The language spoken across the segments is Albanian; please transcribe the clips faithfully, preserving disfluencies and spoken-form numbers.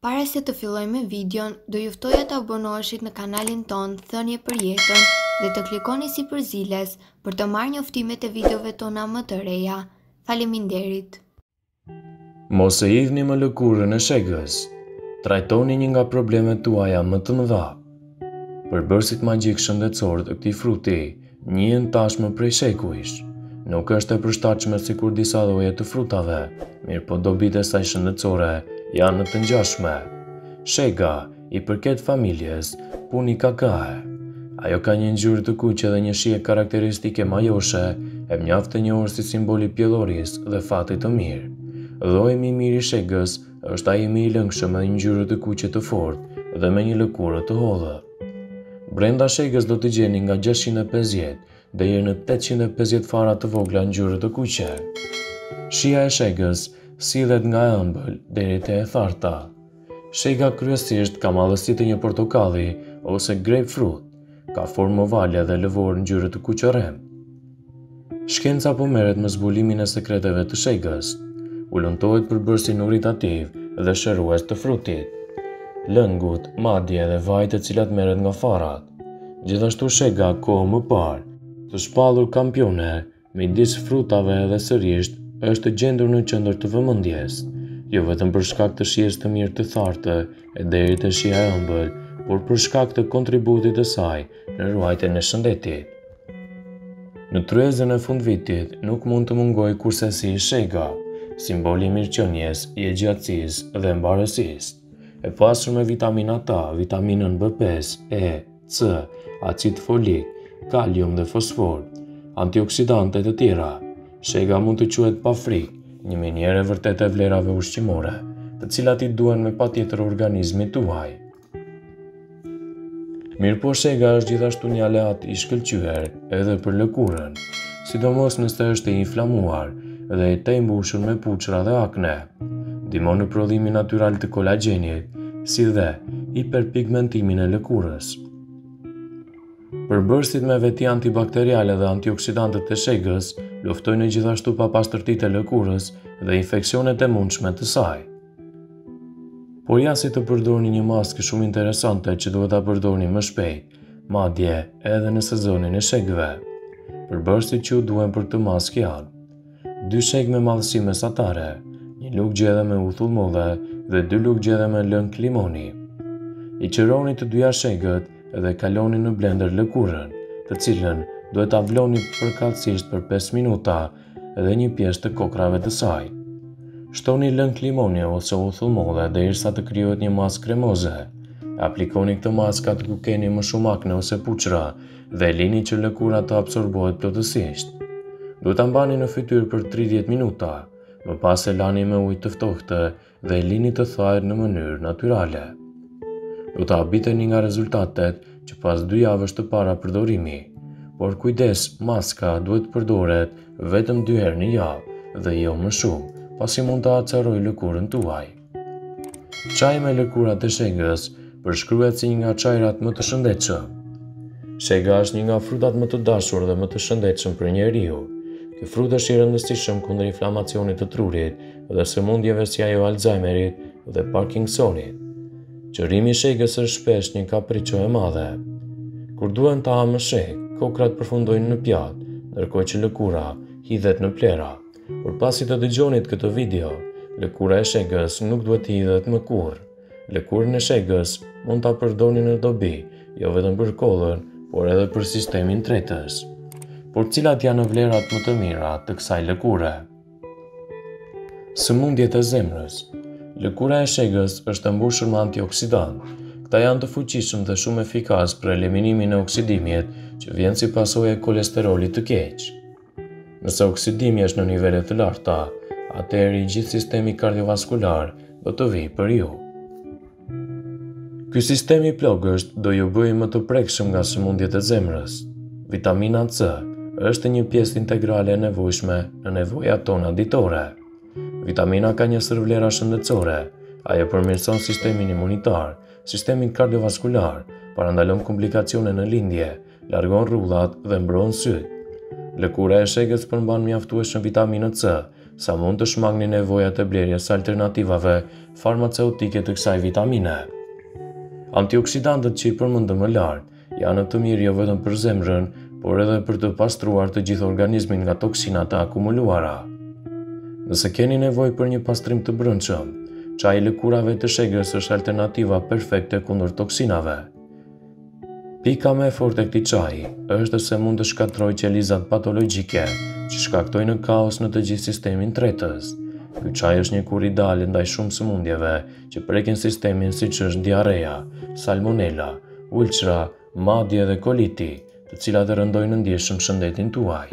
Para se të fillojmë videon, do ju ftoja të abonoheshit në kanalin ton Thënie për Jetën dhe të klikoni si përziles për të marrë njoftimet e videove tona më të reja. Faleminderit. Mos e hidhni më lëkurën e shegës. Trajtoni një nga problemet tuaja më të mëdha. Përbërësit magjik shëndetësor të këtij fruti njihen tashmë prej shekujsh. Nuk është e përshtatshme sikur disa lloje të frutave, mirë po dobit e saj shëndetësore janë të ngjashme. Shega i përket familjes puni kakae. Ajo ka një ngjyrë të kuqe dhe një shije karakteristike majoshe, e mjaft e njohur si simboli pjellorisë dhe fatit të mirë. Lloji më i mirë i shegës është ai më i lëngshëm me një ngjyrë të kuqe të fortë dhe me një lëkurë të hollë. Brenda shegës do të gjeni nga gjashtëqind e pesëdhjetë deri në tetëqind e pesëdhjetë fara të vogla ngjyrë të kuqe. Shija e shegës sillet nga e ëmbël deri te e tharta. Shega kryesisht ka madhësi të një portokalli ose grapefruit, ka formë ovale dhe lëvorë ngjyrë të kuqërem. Shkenca po merret me zbulimin e sekreteve të shegës. Ullëntohet përbërësi nutritativ dhe shërues të frutit, lëngut, madje dhe vajt e cilat merret nga farat. Gjithashtu shega kohë më parë të shpallur kampione midis frutave dhe sërish është gjendur në qendër të vëmendjes, jo vetëm për shkak të shijes të mirë të thartë e deri te shija e ëmbël, por për shkak të kontributit të saj në ruajtjen e shëndetit. Në tryezën e fundvitit nuk mund të mungojë kursesi i shega, simboli i mirëqenies, i gjatësisë dhe mbarësisë. E pasur me vitamina A, vitaminën B pesë, E, C, acid folik, kalium dhe fosfor, antioksidante të tjera. Shega mund të quhet pa frikë, një minjerë e vërtetë e vlerave ushqimore, të cilat i duhen me patjetër organizmit tuaj. Mirëpo shega është gjithashtu një aleat i shkëlqyer edhe për lëkurën, sidomos nëse është i inflamuar dhe i të mbushur me puçra dhe akne. Ndihmon në prodhimin natyral të kolagjenit, si dhe hiperpigmentimin e lëkurës. Përbërësit me veti antibakteriale dhe antioksidantët e shegës luftojnë gjithashtu papastërtitë e lëkurës dhe infeksionet e mundshme të saj. Por ja si të përdorni një maskë shumë interesante që duhet ta përdorni më shpejt, madje edhe në sezonin e shegëve. Përbërësit që u duhen për këtë maskë janë: dy shegë me madhësi mesatare, një lugë gjedhe me uthull molle dhe dy lugë gjedhe me lëng limoni. I qëroni të dyja shegët dhe kaloni në blender lëkurën, të cilën duhet ta vloni përkatësisht për pesë minuta dhe një pjesë të kokrave të saj. Shtoni lëng limoni ose uthull molle derisa të krijohet një maskë kremoze. Aplikoni këtë maskë aty ku keni më shumë akne ose puçra dhe lini që lëkura të absorbohet plotësisht. Duhet ta mbani në fytyrë për tridhjetë minuta, më pas e lani me ujë të ftohtë dhe lini të thahet në mënyrë natyrale. Do të habiteni nga rezultatet që pas dy javësh të para përdorimi, por kujdes, maska duhet përdoret vetëm dy herë në javë dhe jo më shumë, pasi mund të acarojë lëkurën tuaj. Çaji me lëkurat e shegës përshkruhet si një nga çajrat më të shëndetshëm. Shega është një nga frutat më të dashur dhe më të shëndetshëm për njeriu. Ky frut është i rëndësishëm kundër inflamacionit të trurit dhe sëmundjeve si ajo Alzheimerit dhe Parkinsonit. Qërimi i shegës është shpesh një kapriço e madhe. Kur duhen ta hamë sheg, kokrat përfundojnë në pjatë, ndërkohë që lëkura hidhet në plera. Por pasi të dëgjonit këtë video, lëkura e shegës nuk duhet të hidhet më kurrë. Lëkurën e shegës mund ta përdorni në dobi, jo vetëm për kollën, por edhe për sistemin tretës. Por cilat janë vlerat më të mira të kësaj lëkure? Sëmundjet e zemrës. Lëkura e shegës është e mbushur me antioksidant. Këta janë të fuqishëm dhe shumë efikas për eliminimin e oksidimit që vjen si pasojë e kolesterolit të keq. Nëse oksidimi është në nivele të larta, atëherë i gjithë sistemi kardiovaskular do të vijë për ju. Ky sistemi plogësht do ju bëjë më të prekshëm nga sëmundjet e zemrës. Vitamina C është një pjesë integrale e nevojshme në nevojat tona ditore. Vitamina ka një sër vlera shëndetësore. Ajo përmirëson sistemin imunitar, sistemin kardiovaskular, parandalon komplikacione në lindje, largon rrullat dhe mbron syt. Lëkura e shegës përmban mjaftueshëm vitaminë C, sa mund të shmangni nevojat e blerjes alternativave farmaceutike të kësaj vitamine. Antioksidantët që i përmendëm më lart janë të mirë jo vetëm për zemrën, por edhe për të pastruar të gjithë organizmin nga toksinat e akumuluara. Nëse keni nevojë për një pastrim të brendshëm, çaji i lëkurave të shegës është alternativa perfekte kundër toksinave. Pika më e fortë e këtij çaji është se mund të shkatërrojë qelizat patologjike që shkaktojnë kaos në të gjithë sistemin tretës. Ky çaj është një kur ideal ndaj shumë sëmundjeve që prekin sistemin siç është diarrea, salmonela, ulçra, madje edhe koliti, të cilat e rëndojnë në ndjeshëm shëndetin tuaj.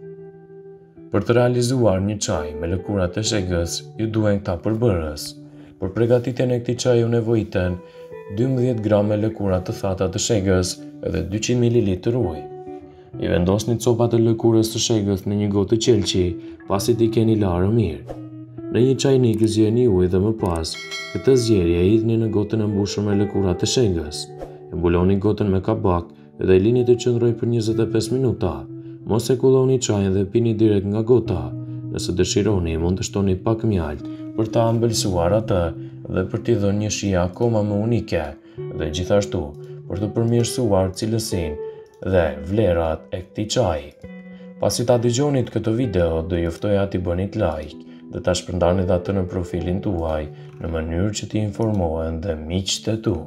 Për të realizuar një çaj me lëkurat e shegës, ju duhen këta përbërës. Për përgatitjen e këtij çaji u nevojiten dymbëdhjetë gram lëkura të thata të shegës edhe dyqind mililitër ujë. I vendosni copat e lëkurës së shegës në një gotë qelçi, pasi t'i keni larë mirë. Në një çajnik zgjeni ujë dhe më pas, këtë zgjerje e hidhni në gotën e mbushur me lëkurat e shegës. E mbuloni gotën me kabak dhe e lini të qëndrojë për njëzet e pesë minuta. Mos e kulloni çajin dhe pini direkt nga gota. Nëse dëshironi, mund të shtoni pak mjalt për ta ëmbëlsuar atë dhe për t'i dhënë një shije akoma më unike, dhe gjithashtu për të përmirësuar cilësinë dhe vlerat e këtij çaji. Pasi ta dëgjonit këtë video, do ju ftoja t'i bënit like dhe ta shpërndarni atë në profilin tuaj në mënyrë që t'i informohen dhe miqtë e tu.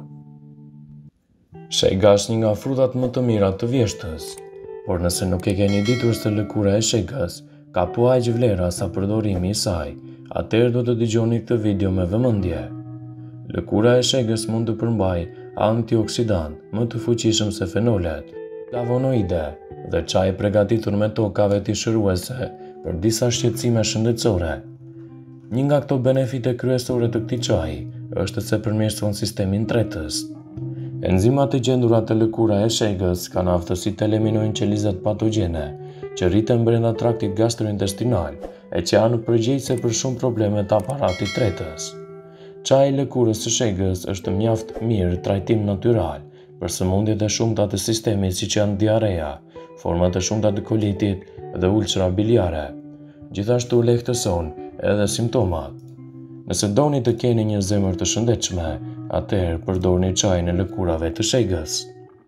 Shega është një nga frutat më të mira të vjeshtës, por nëse nuk e keni ditur se lëkura e shegës ka po aq vlera sa përdorimi i saj, atëherë do të dëgjoni këtë video me vëmendje. Lëkura e shegës mund të përmbajë antioksidant më të fuqishëm se fenolet, flavonoide dhe çaj përgatitur me toka vetishëruese për disa shqetësime shëndetësore. Një nga këto benefite kryesore të këtij çaji është se përmirëson sistemin tretës. Enzimat e gjendura te lëkura e shegës kanë aftësi të eliminojnë qelizat patogjene që rriten brenda traktit gastrointestinal e që janë përgjegjëse për shumë probleme të aparatit tretës. Çaji i lëkurës së shegës është mjaft mirë trajtim natyral për sëmundjet e shumta të sistemit siç janë diarrea, format e shumta të kolitit dhe ulçra biliare. Gjithashtu lehtëson edhe simptomat. Nëse doni të keni një zemër të shëndetshme, atëherë përdorni çajin e lëkurave të shegës.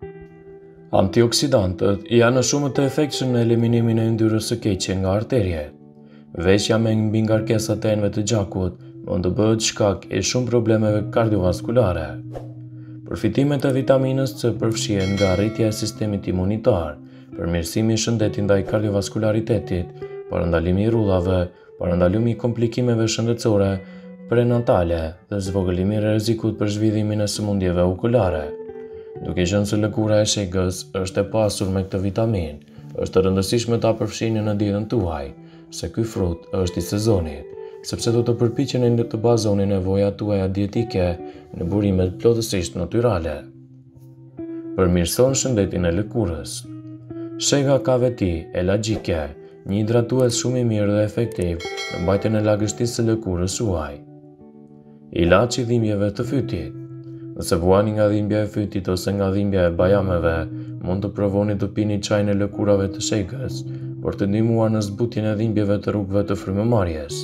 Antioksidantët janë shumë të efektshëm në eliminimin e yndyrës së keqe nga arteriet. Veshja me mbi ngarkesat e enëve të gjakut mund të bëhet shkak e shumë problemeve kardiovaskulare. Përfitimet e vitaminës C përfshihen nga rritja e sistemit imunitar, përmirësimi i shëndetit ndaj kardiovaskularitetit, parandalimi i rrudhave, parandalimi i komplikimeve shëndetësore prenatale dhe zvogëlimi i rrezikut për zhvillimin e sëmundjeve okulare. Duke qenë se lëkura e shegës është e pasur me këtë vitaminë, është e rëndësishme ta përfshini në dietën tuaj, se ky frut është i sezonit, sepse do të përpiqeni të bazoni nevojat tuaja dietike në burime plotësisht natyrale. Përmirëson shëndetin e lëkurës. Shega ka veti elagjike, një hidratues shumë i mirë dhe efektiv në mbajtjen e lagështisë së lëkurës suaj. Ilaç i dhimbjeve të fytit. Nëse vuani nga dhimbja e fytit ose nga dhimbja e bajameve, mund të provoni të pini çajin e lëkurave të shegës për të ndihmuar në zbutjen e dhimbjeve të rrugëve të frymëmarrjes.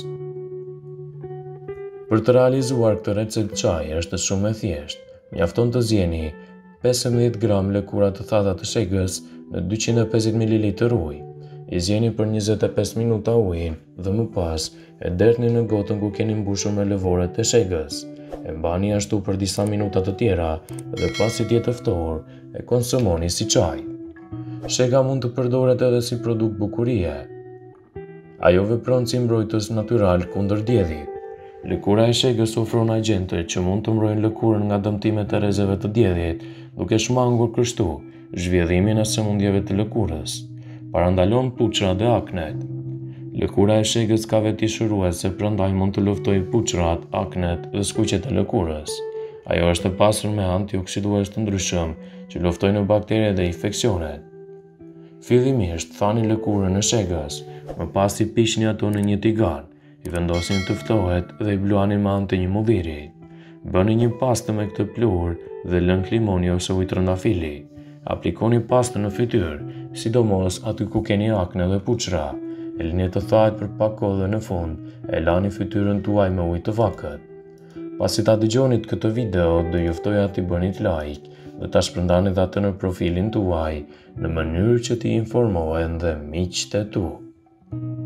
Për të realizuar këtë recetë çaji është shumë e thjeshtë. Mjafton të zjeni pesëmbëdhjetë gram lëkura të thata të shegës në dyqind e pesëdhjetë mililitër ujë. I zjeni për njëzet e pesë minuta ujin dhe më pas e dertni në gotën ku keni mbushur me lëvoret e shegës. E mbani ashtu për disa minuta të tjera dhe pasi të jetë ftohur e konsumoni si çaj. Shega mund të përdoret edhe si produkt bukurie. Ajo vepron si mbrojtës natyral kundër diellit. Lëkura e shegës ofron agente që mund të mbrojnë lëkurën nga dëmtimet e rrezeve të diellit, duke shmangur kështu zhvillimin e sëmundjeve të lëkurës. Parandalon puçra dhe aknet. Lëkura e shegës ka veti shëruese, prandaj mund të luftojë puçrat, aknet dhe skuqjet e lëkurës. Ajo është e pasur me antioksidues të ndryshëm që luftojnë bakteriet dhe infeksionet. Fillimisht thani lëkurën e shegës, më pas i piqni ato në një tigan, i vendosin të ftohet dhe i bluani me anë të një mulliri. Bëni një pastë me këtë pluhur dhe lëng limoni ose ujë trëndafili. Aplikoni pastën në fytyrë, sidomos aty ku keni akne dhe puçra. e lini të thahet për pak kohë dhe në fund, e lani fytyrën tuaj me ujë të vakët. Pasi ta dëgjonit këtë video, do ju ftoja t'i bënit like dhe ta shpërndanit atë në profilin tuaj në mënyrë që t'i informohen dhe miqtë e tu.